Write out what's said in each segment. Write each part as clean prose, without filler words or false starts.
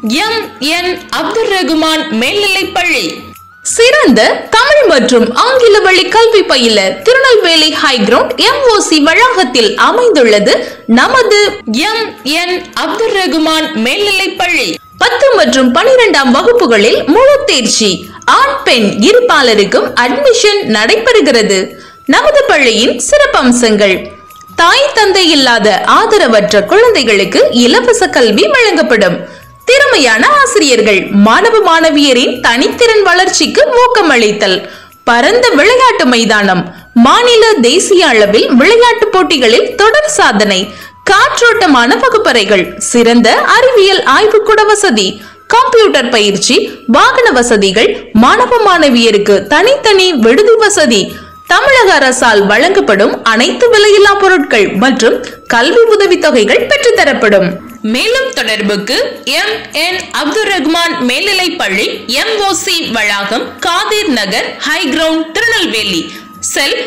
எம்.என். அப்துல் ரகுமான் மேல்நிலைப்பள்ளி. சிறந்த தமிழ் மற்றும் ஆங்கில வழி கல்வி பயில திருநெல்வேலி ஹைகிரவுண்ட் MOC வளாகத்தில் அமைந்துள்ளது நமது எம்.என். அப்துல் ரகுமான் மேல்நிலைப்பள்ளி. 10 மற்றும் 12ஆம் வகுப்புகளில் முழு தேர்ச்சி, ஆண் பெண் இருபாலருக்கும் அட்மிஷன் நடைபெறுகிறது. நமது பள்ளியின் சிறப்பம்சங்கள்: தாய் தந்தை இல்லாத ஆதரவற்ற குழந்தைகளுக்கு இலவச கல்வி வழங்கப்படும். திறமையான ஆசிரியர்கள், மாணவ மாணவியரின் தனித்திறன் வளர்ச்சிக்கு ஊக்கமளித்தல். பரந்த விளையாட்டு மைதானம், மாநில தேசிய அளவில் விளையாட்டு போட்டிகளில் தொடர் சாதனை. காற்றோட்டமான வகுப்பறைகள், சிறந்த அறிவியல் ஆய்வுக்கூட வசதி, கம்ப்யூட்டர் பயிற்சி, வாகன வசதிகள், மாணவ மாணவியருக்கு தனித்தனி விடுதி வசதி. தமிழக அரசால் வழங்கப்படும் அனைத்து விலையில்லா பொருட்கள் மற்றும் கல்வி உதவித்தொகைகள் பெற்றுத்தரப்படும். மேலும் தொடர்புக்கு எம்.என். அப்துல் ரகுமான் மேல்நிலைப்பள்ளி, MOC வளாகம், காதிர் நகர், ஹைகிரவுண்ட், திருநெல்வேலி. செல்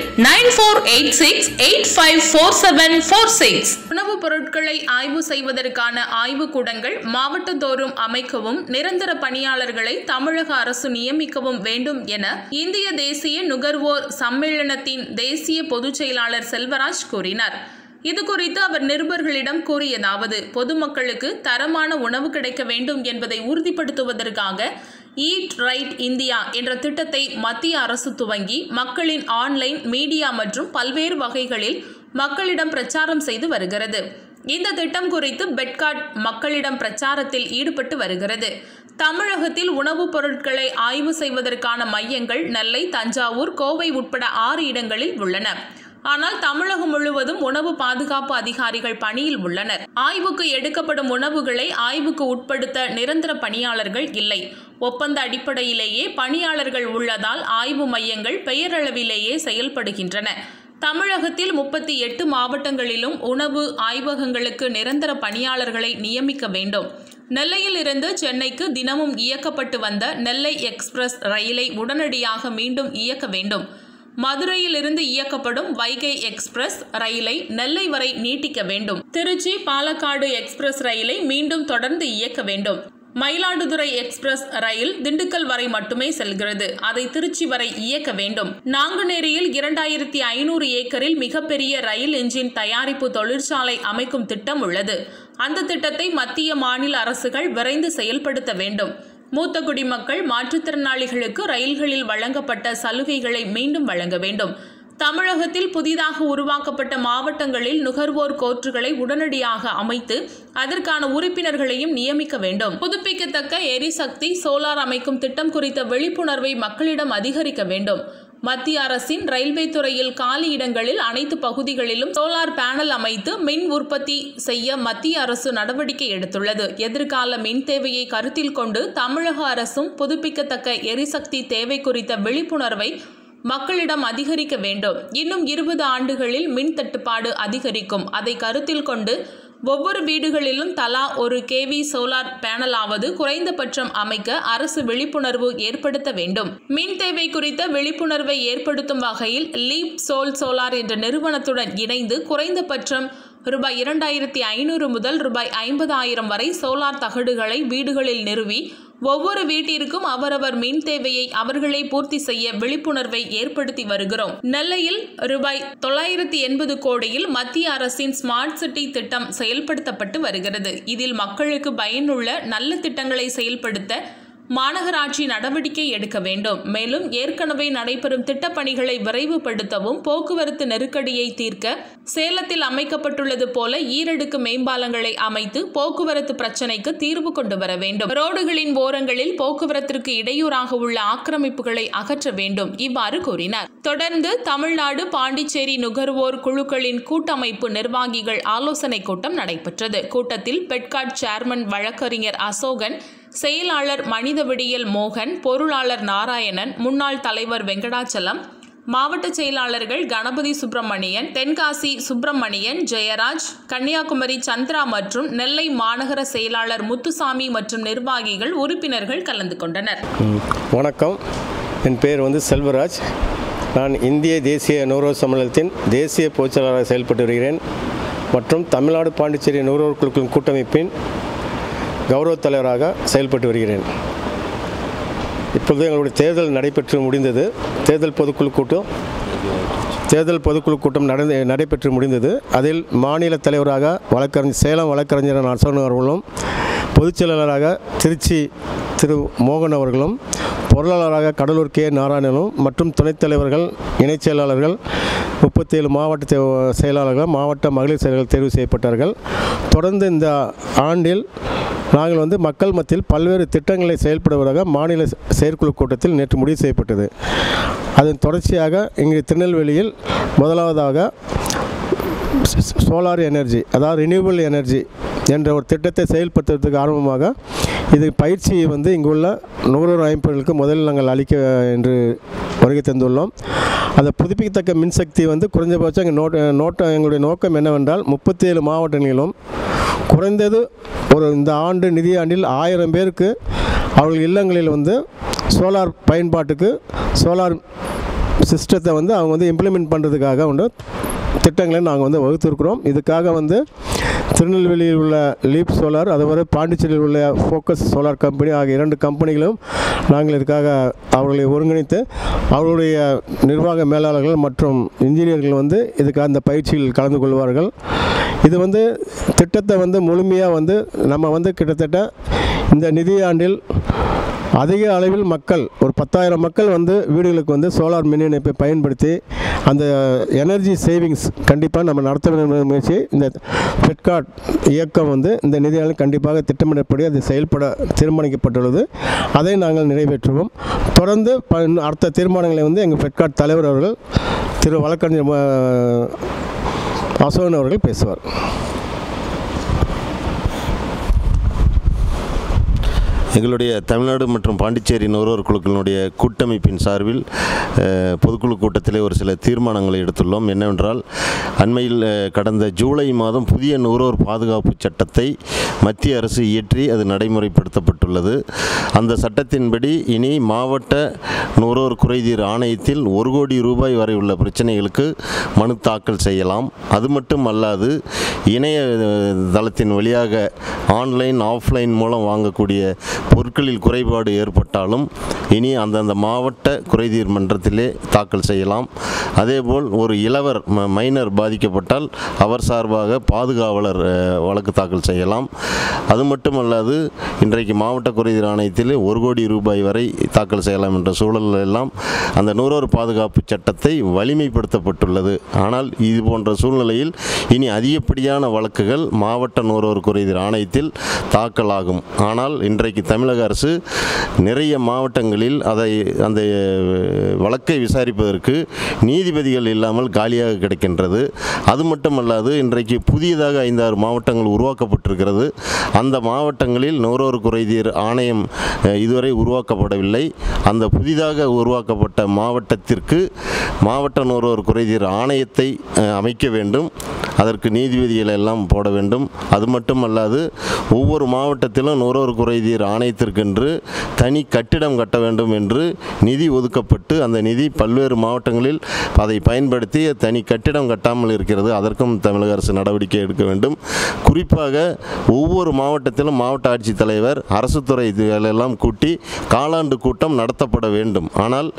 9486854746. உணவுப் பொருட்களை ஆய்வு செய்வதற்கான ஆய்வுக்கூடங்கள் மாவட்டத்தோறும் அமைக்கவும், நிரந்தர பணியாளர்களை தமிழக அரசு நியமிக்கவும் வேண்டும் என இந்திய தேசிய நுகர்வோர் சம்மேளனத்தின் தேசிய பொதுச் செயலாளர் செல்வராஜ் கூறினார். இதுகுறித்து அவர் நிருபர்களிடம் கூறியதாவது: பொதுமக்களுக்கு தரமான உணவு கிடைக்க வேண்டும் என்பதை உறுதிப்படுத்துவதற்காக ஈட் ரைட் இந்தியா என்ற திட்டத்தை மத்திய அரசு துவங்கி மக்களின் ஆன்லைன், மீடியா மற்றும் பல்வேறு வகைகளில் மக்களிடம் பிரச்சாரம் செய்து வருகிறது. இந்த திட்டம் குறித்து பெட்காட் மக்களிடம் பிரச்சாரத்தில் ஈடுபட்டு வருகிறது. தமிழகத்தில் உணவுப் பொருட்களை ஆய்வு செய்வதற்கான மையங்கள் நெல்லை, தஞ்சாவூர், கோவை உட்பட 6 இடங்களில் உள்ளன. ஆனால் தமிழகம் முழுவதும் உணவு பாதுகாப்பு அதிகாரிகள் பணியில் உள்ளனர். ஆய்வுக்கு எடுக்கப்படும் உணவுகளை ஆய்வுக்கு உட்படுத்த நிரந்தர பணியாளர்கள் இல்லை. ஒப்பந்த அடிப்படையிலேயே பணியாளர்கள் உள்ளதால் ஆய்வு மையங்கள் பெயரளவிலேயே செயல்படுகின்றன. தமிழகத்தில் 38 மாவட்டங்களிலும் உணவு ஆய்வகங்களுக்கு நிரந்தர பணியாளர்களை நியமிக்க வேண்டும். நெல்லையில் இருந்து சென்னைக்கு தினமும் இயக்கப்பட்டு வந்த நெல்லை எக்ஸ்பிரஸ் ரயிலை உடனடியாக மீண்டும் இயக்க வேண்டும். மதுரையில் இருந்து இயக்கப்படும் வைகை எக்ஸ்பிரஸ் ரயிலை நெல்லை வரை நீட்டிக்க வேண்டும். திருச்சி, பாலக்காடு எக்ஸ்பிரஸ் ரயிலை மீண்டும் தொடர்ந்து இயக்க வேண்டும். மயிலாடுதுறை எக்ஸ்பிரஸ் ரயில் திண்டுக்கல் வரை மட்டுமே செல்கிறது. அதை திருச்சி வரை இயக்க வேண்டும். நாங்குநேரியில் 2500 ஏக்கரில் மிகப்பெரிய ரயில் என்ஜின் தயாரிப்பு தொழிற்சாலை அமைக்கும் திட்டம் உள்ளது. அந்த திட்டத்தை மத்திய, மாநில அரசுகள் விரைந்து செயல்படுத்த வேண்டும். மூத்த குடிமக்கள், மாற்றுத்திறனாளிகளுக்கு ரயில்களில் வழங்கப்பட்ட சலுகைகளை மீண்டும் வழங்க வேண்டும். தமிழகத்தில் புதிதாக உருவாக்கப்பட்ட மாவட்டங்களில் நுகர்வோர் கோர்ட்டுகளை உடனடியாக அமைத்து அதற்கான உறுப்பினர்களையும் நியமிக்க வேண்டும். புதுப்பிக்கத்தக்க எரிசக்தி, சோலார் அமைக்கும் திட்டம் குறித்த விழிப்புணர்வை மக்களிடம் அதிகரிக்க வேண்டும். மத்திய அரசின் ரயில்வே துறையில் காலி இடங்களில் அனைத்து பகுதிகளிலும் சோலார் பேனல் அமைத்து மின் உற்பத்தி செய்ய மத்திய அரசு நடவடிக்கை எடுத்துள்ளது. எதிர்கால மின் தேவையை கருத்தில் கொண்டு தமிழக அரசும் புதுப்பிக்கத்தக்க எரிசக்தி தேவை குறித்த விழிப்புணர்வை மக்களிடம் அதிகரிக்க வேண்டும். இன்னும் 20 ஆண்டுகளில் மின் தட்டுப்பாடு அதிகரிக்கும். அதை கருத்தில் கொண்டு ஒவ்வொரு வீடுகளிலும் தலா 1 kV சோலார் பேனலாவது குறைந்தபட்சம் அமைக்க அரசு விழிப்புணர்வு ஏற்படுத்த வேண்டும். மின் தேவை குறித்த விழிப்புணர்வை ஏற்படுத்தும் வகையில் லீப் சோலார் என்ற நிறுவனத்துடன் இணைந்து குறைந்தபட்சம் ரூபாய் 2500 முதல் ரூபாய் 50,000 வரை சோலார் தகடுகளை வீடுகளில் நிறுவி ஒவ்வொரு வீட்டிற்கும் அவரவர் மின் தேவையை அவர்களே பூர்த்தி செய்ய விழிப்புணர்வை ஏற்படுத்தி வருகிறோம். நெல்லையில் ரூபாய் 980 கோடியில் மத்திய அரசின் ஸ்மார்ட் சிட்டி திட்டம் செயல்படுத்தப்பட்டு வருகிறது. இதில் மக்களுக்கு பயனுள்ள நல்ல திட்டங்களை செயல்படுத்த மாநகராட்சி நடவடிக்கை எடுக்க வேண்டும். மேலும் ஏற்கனவே நடைபெறும் திட்டப்பணிகளை விரைவுபடுத்தவும், போக்குவரத்து நெருக்கடியை தீர்க்க சேலத்தில் அமைக்கப்பட்டுள்ளது போல ஈரடுக்கு மேம்பாலங்களை அமைத்து போக்குவரத்து பிரச்சினைக்கு தீர்வு கொண்டு வர வேண்டும். ரோடுகளின் ஓரங்களில் போக்குவரத்திற்கு இடையூறாக உள்ள ஆக்கிரமிப்புகளை அகற்ற வேண்டும். இவ்வாறு கூறினார். தொடர்ந்து தமிழ்நாடு, பாண்டிச்சேரி நுகர்வோர் குழுக்களின் கூட்டமைப்பு நிர்வாகிகள் ஆலோசனை கூட்டம் நடைபெற்றது. கூட்டத்தில் பெட்காட் சேர்மன் வழக்கறிஞர் அசோகன், செயலாளர் மனிதவிடியல் மோகன், பொருளாளர் நாராயணன், முன்னாள் தலைவர் வெங்கடாச்சலம், மாவட்ட செயலாளர்கள் கணபதி சுப்பிரமணியன், தென்காசி சுப்பிரமணியன், ஜெயராஜ், கன்னியாகுமரி சந்திரா மற்றும் நெல்லை மாநகர செயலாளர் முத்துசாமி மற்றும் நிர்வாகிகள், உறுப்பினர்கள் கலந்து கொண்டனர். வணக்கம், என் பேர் செல்வராஜ். நான் இந்திய தேசிய நுகர்வோர் சம்மேளனத்தின் தேசிய பொதுச்செயலாளராக செயல்பட்டு வருகிறேன் மற்றும் தமிழ்நாடு, பாண்டிச்சேரி நுகர்வோர் குழுக்களின் கூட்டமைப்பின் கௌரவ தலைவராக செயல்பட்டு வருகிறேன். இப்பொழுது எங்களுடைய தேர்தல் நடைபெற்று முடிந்தது. தேர்தல் பொதுக்குழு கூட்டம் நடைபெற்று முடிந்தது. அதில் மாநில தலைவராக சேலம் வழக்கறிஞர் அசோகன் அவர்களும், பொதுச் செயலாளராக திருச்சி திரு மோகன் அவர்களும், பொருளாளராக கடலூர் கே நாராயணனும் மற்றும் துணைத் தலைவர்கள், இணைச் செயலாளர்கள், 37 மாவட்ட செயலாளர்கள், மாவட்ட மகளிர் செயலர்கள் தேர்வு செய்யப்பட்டார்கள். தொடர்ந்து இந்த ஆண்டில் நாங்கள் மக்கள் மத்தியில் பல்வேறு திட்டங்களை செயல்படுவதாக மாநில செயற்குழு கூட்டத்தில் நேற்று முடிவு செய்யப்பட்டது. அதன் தொடர்ச்சியாக இங்கு திருநெல்வேலியில் முதலாவதாக சோலார் எனர்ஜி, அதாவது ரினியூவபிள் எனர்ஜி என்ற ஒரு திட்டத்தை செயல்படுத்துவதற்கு ஆரம்பமாக இது பயிற்சியை இங்குள்ள நுகர்வோர் அமைப்புகளுக்கு முதலில் நாங்கள் அளிக்க என்று வருகை தந்துள்ளோம். அந்த புதுப்பிக்கத்தக்க மின்சக்தி குறைஞ்சபட்சம் எங்களுடைய நோக்கம் என்னவென்றால் 37 மாவட்டங்களிலும் குறைந்தது இந்த நிதியாண்டில் 1000 பேருக்கு அவர்கள் இல்லங்களில் சோலார் பயன்பாட்டுக்கு சோலார் சிஸ்டத்தை அவங்க இம்ப்ளிமெண்ட் பண்ணுறதுக்காக திட்டங்களை நாங்கள் வகுத்திருக்கிறோம். இதுக்காக திருநெல்வேலியில் உள்ள லீப் சோலார், அதுவரை பாண்டிச்சேரியில் உள்ள ஃபோக்கஸ் சோலார் கம்பெனி ஆகிய 2 கம்பெனிகளும் நாங்கள் இதுக்காக அவர்களை ஒருங்கிணைத்து அவர்களுடைய நிர்வாக மேலாளர்கள் மற்றும் இன்ஜினியர்கள் இதுக்காக அந்த பயிற்சியில் கலந்து கொள்வார்கள். இது திட்டத்தை முழுமையாக நம்ம கிட்டத்தட்ட இந்த நிதியாண்டில் அதிக அளவில் மக்கள் ஒரு 10,000 மக்கள் வீடுகளுக்கு சோலார் மின் இணைப்பை பயன்படுத்தி அந்த எனர்ஜி சேவிங்ஸ் கண்டிப்பாக நம்ம நடத்த வேண்டும் முயற்சி இந்த ஃபெட்கார்ட் இயக்கம் இந்த நிதியாண்டில் கண்டிப்பாக திட்டமிடப்படி அது செயல்பட தீர்மானிக்கப்பட்டுள்ளது. அதை நாங்கள் நிறைவேற்றுவோம். தொடர்ந்து அடுத்த தீர்மானங்களை எங்கள் ஃபெட்கார்ட் தலைவர் அவர்கள் திரு வழக்கறிஞர் அசோகன் அவர்கள் பேசுவார். எங்களுடைய தமிழ்நாடு மற்றும் பாண்டிச்சேரி நுகர்வோர் குழுக்களினுடைய கூட்டமைப்பின் சார்பில் பொதுக்குழு கூட்டத்திலே ஒரு சில தீர்மானங்களை எடுத்துள்ளோம். என்னவென்றால், அண்மையில் கடந்த ஜூலை மாதம் புதிய நுகர்வோர் பாதுகாப்பு சட்டத்தை மத்திய அரசு இயற்றி அது நடைமுறைப்படுத்தப்பட்டுள்ளது. அந்த சட்டத்தின்படி இனி மாவட்ட நுகர்வோர் குறைதீர் ஆணையத்தில் 1 கோடி ரூபாய் வரை உள்ள பிரச்சனைகளுக்கு மனு தாக்கல் செய்யலாம். அது மட்டும் அல்லாது இணையதளத்தின் வழியாக ஆன்லைன் ஆஃப்லைன் மூலம் வாங்கக்கூடிய பொருட்களில் குறைபாடு ஏற்பட்டாலும் இனி அந்தந்த மாவட்ட குறைதீர் மன்றத்திலே தாக்கல் செய்யலாம். அதேபோல் ஒரு இளவர் மைனர் பாதிக்கப்பட்டால் அவர் சார்பாக பாதுகாவலர் வழக்கு தாக்கல் செய்யலாம். அது மட்டுமல்லாது இன்றைக்கு மாவட்ட குறைதீர் ஆணையத்தில் 1 கோடி ரூபாய் வரை தாக்கல் செய்யலாம் என்ற சூழல் எல்லாம் அந்த நுகர்வோர் பாதுகாப்பு சட்டத்தை வலிமைப்படுத்தப்பட்டுள்ளது. ஆனால் இது போன்ற சூழ்நிலையில் இனி அதிகப்படியான வழக்குகள் மாவட்ட நுகர்வோர் குறைதீர் ஆணையத்தில் தாக்கலாகும். ஆனால் இன்றைக்கு தமிழக அரசு நிறைய மாவட்டங்களில் அந்த வழக்கை விசாரிப்பதற்கு நீதிபதிகள் இல்லாமல் காலியாக கிடைக்கின்றது. அது மட்டுமல்லாது இன்றைக்கு புதியதாக 5-6 மாவட்டங்கள் உருவாக்கப்பட்டிருக்கிறது. அந்த மாவட்டங்களில் நுகர்வோர் குறைதீர் ஆணையம் இதுவரை உருவாக்கப்படவில்லை. அந்த புதிதாக உருவாக்கப்பட்ட மாவட்டத்திற்கு மாவட்ட நுகர்வோர் குறைதீர் ஆணையத்தை அமைக்க வேண்டும். அதற்கு நீதிபதிகள் எல்லாம் போட வேண்டும். அது மட்டுமல்லாது ஒவ்வொரு மாவட்டத்திலும் நுகர்வோர் குறைதீர் ஆணையத்திற்கென்று தனி கட்டிடம் கட்ட வேண்டும் என்று நிதி ஒதுக்கப்பட்டு அந்த நிதி பல்வேறு மாவட்டங்களில் அதை பயன்படுத்தி தனி கட்டிடம் கட்டாமல் இருக்கிறது. அதற்கும் தமிழக அரசு நடவடிக்கை எடுக்க வேண்டும். குறிப்பாக ஒவ்வொரு மாவட்டத்திலும் மாவட்ட ஆட்சித்தலைவர் அரசு துறை எல்லாம் கூட்டி காலாண்டு கூட்டம் நடத்தப்பட வேண்டும். ஆனால்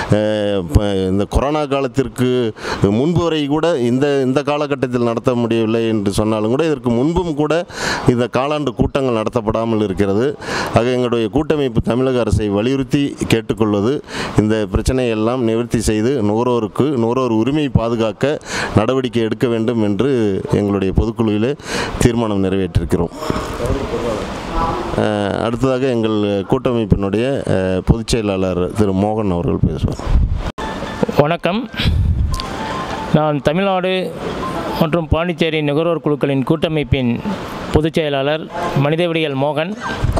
இந்த கொரோனா காலத்திற்கு முன்பு வரை கூட இந்த காலகட்டத்தில் நடத்த முடியவில்லை என்று சொன்னாலும் கூட இதற்கு முன்பும் கூட இந்த காலாண்டு கூட்டங்கள் நடத்தப்படாமல் இருக்கிறது. ஆக எங்களுடைய கூட்டமைப்பு தமிழக அரசை வலியுறுத்தி கேட்டுக்கொள்வது, இந்த பிரச்சனையெல்லாம் நிவர்த்தி செய்து நுகர்வோர் உரிமை பாதுகாக்க நடவடிக்கை எடுக்க வேண்டும் என்று எங்களுடைய பொதுக்குழுவிலே தீர்மானம் நிறைவேற்றிருக்கிறோம். அடுத்ததாக எங்கள் கூட்டமைப்பினுடைய பொதுச் செயலாளர் திரு மோகன் அவர்கள் பேசுவார். வணக்கம். நான் தமிழ்நாடு மற்றும் பாண்டிச்சேரி நுகர்வோர் குழுக்களின் கூட்டமைப்பின் பொதுச் செயலாளர் மனிதவடிகள் மோகன்.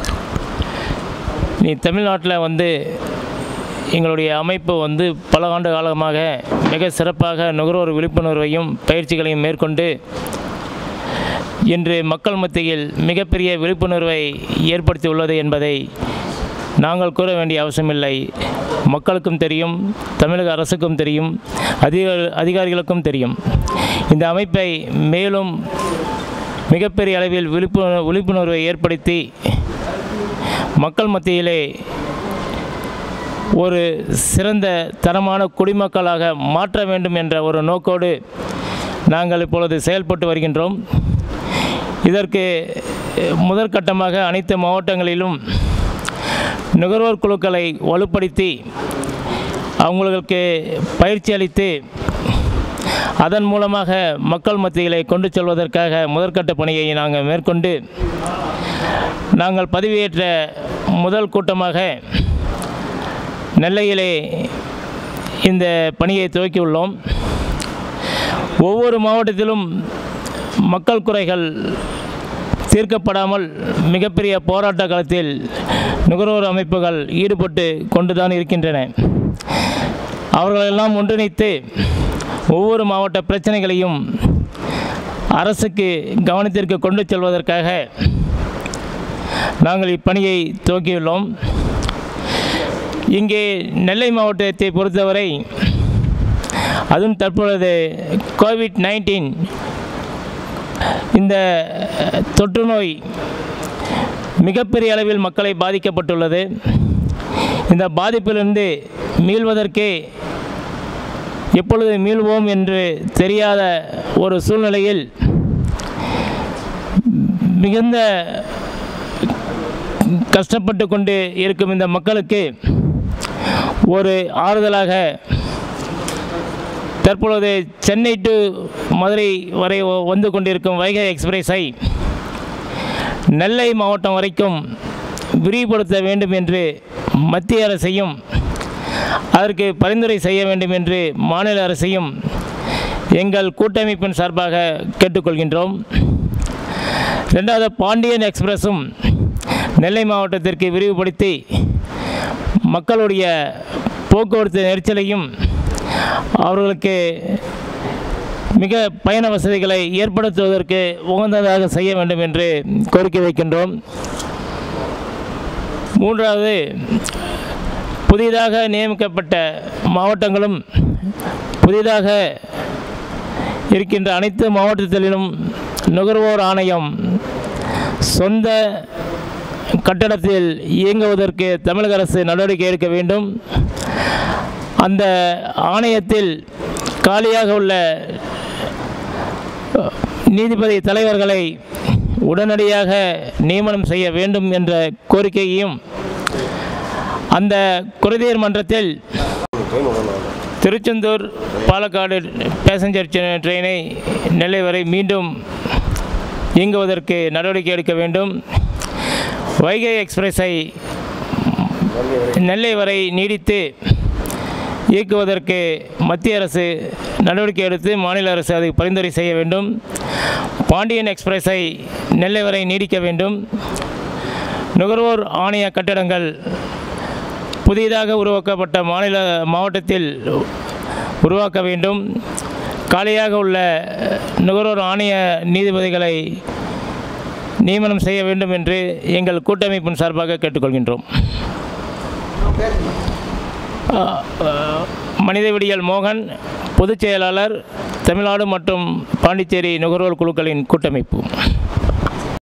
தமிழ்நாட்டில் எங்களுடைய அமைப்பு பல ஆண்டு காலமாக மிக சிறப்பாக நுகர்வோர் விழிப்புணர்வையும் பயிற்சிகளையும் மேற்கொண்டு இன்று மக்கள் மத்தியில் மிகப்பெரிய விழிப்புணர்வை ஏற்படுத்தியுள்ளது என்பதை நாங்கள் கூற வேண்டிய அவசியமில்லை. மக்களுக்கும் தெரியும், தமிழக அரசுக்கும் தெரியும், அதிகாரிகளுக்கும் தெரியும். இந்த அமைப்பை மேலும் மிகப்பெரிய அளவில் விழிப்புணர்வை ஏற்படுத்தி மக்கள் மத்தியிலே ஒரு சிறந்த தரமான குடிமக்களாக மாற்ற வேண்டும் என்ற ஒரு நோக்கோடு நாங்கள் இப்பொழுது செயல்பட்டு வருகின்றோம். இதற்கு முதற்கட்டமாக அனைத்து மாவட்டங்களிலும் நுகர்வோர் குழுக்களை வலுப்படுத்தி அவங்களுக்கு பயிற்சி அளித்து அதன் மூலமாக மக்கள் மத்தியிலே கொண்டு செல்வதற்காக முதற்கட்ட பணியை நாங்கள் மேற்கொண்டு நாங்கள் பதிவேற்ற முதல் கூட்டமாக நெல்லையிலே இந்த பணியை துவக்கியுள்ளோம். ஒவ்வொரு மாவட்டத்திலும் மக்கள் குறைகள் தீர்க்கப்படாமல் மிகப்பெரிய போராட்ட களத்தில் நுகர்வோர் அமைப்புகள் ஈடுபட்டு கொண்டுதான் இருக்கின்றன. அவர்களெல்லாம் ஒன்றிணைத்து ஒவ்வொரு மாவட்ட பிரச்சனைகளையும் அரசுக்கு கவனத்திற்கு கொண்டு செல்வதற்காக நாங்கள் இப்பணியை துவக்கியுள்ளோம். இங்கே நெல்லை மாவட்டத்தை பொறுத்தவரை அதுவும் தற்பொழுது கோவிட்-19 இந்த தொற்று நோய் மிகப்பெரிய அளவில் மக்களை பாதிக்கப்பட்டுள்ளது. இந்த பாதிப்பிலிருந்து மீள்வதற்கே எப்பொழுது மீள்வோம் என்று தெரியாத ஒரு சூழ்நிலையில் மிகுந்த கஷ்டப்பட்டு கொண்டு இருக்கும் இந்த மக்களுக்கு ஒரு ஆறுதலாக தற்பொழுது சென்னை டு மதுரை வரை வந்து கொண்டிருக்கும் வைகை எக்ஸ்பிரஸை நெல்லை மாவட்டம் வரைக்கும் விரிவுபடுத்த வேண்டும் என்று மத்திய அரசையும் அதற்கு பரிந்துரை செய்ய வேண்டும் என்று மாநில அரசையும் எங்கள் கூட்டமைப்பின் சார்பாக கேட்டுக்கொள்கின்றோம். ரெண்டாவது, பாண்டியன் எக்ஸ்பிரஸும் நெல்லை மாவட்டத்திற்கு விரிவுபடுத்தி மக்களுடைய போக்குவரத்து நெரிசலையும் அவர்களுக்கு மிக பயண வசதிகளை ஏற்படுத்துவதற்கு உகந்ததாக செய்ய வேண்டும் என்று கோரிக்கை வைக்கின்றோம். மூன்றாவது, புதிதாக நியமிக்கப்பட்ட மாவட்டங்களும் புதிதாக இருக்கின்ற அனைத்து மாவட்டத்திலும் நுகர்வோர் ஆணையம் சொந்த கட்டடத்தில் இயங்குவதற்கு தமிழக அரசு நடவடிக்கை எடுக்க வேண்டும். அந்த ஆணையத்தில் காலியாக உள்ள நீதிபதி தலைவர்களை உடனடியாக நியமனம் செய்ய வேண்டும் என்ற கோரிக்கையையும், அந்த குறைதீர் மன்றத்தில் திருச்செந்தூர் பாலக்காடு பேசஞ்சர் ட்ரெயினை நெல்லை வரை மீண்டும் இயங்குவதற்கு நடவடிக்கை எடுக்க வேண்டும். வைகை எக்ஸ்பிரஸை நெல்லை வரை நீடித்து இயக்குவதற்கு மத்திய அரசு நடவடிக்கை எடுத்து மாநில அரசு அதை பரிந்துரை செய்ய வேண்டும். பாண்டியன் எக்ஸ்பிரஸை நெல்லை வரை நீடிக்க வேண்டும். நுகர்வோர் ஆணைய கட்டடங்கள் புதிதாக உருவாக்கப்பட்ட மாவட்டத்தில் உருவாக்க வேண்டும். காலியாக உள்ள நுகர்வோர் ஆணைய நீதிபதிகளை நியமனம் செய்ய வேண்டும் என்று எங்கள் கூட்டமைப்பின் சார்பாக கேட்டுக்கொள்கின்றோம். மனிதவிடியல் மோகன், பொதுச் செயலாளர், தமிழ்நாடு மற்றும் பாண்டிச்சேரி நுகர்வோர் குழுக்களின் கூட்டமைப்பு.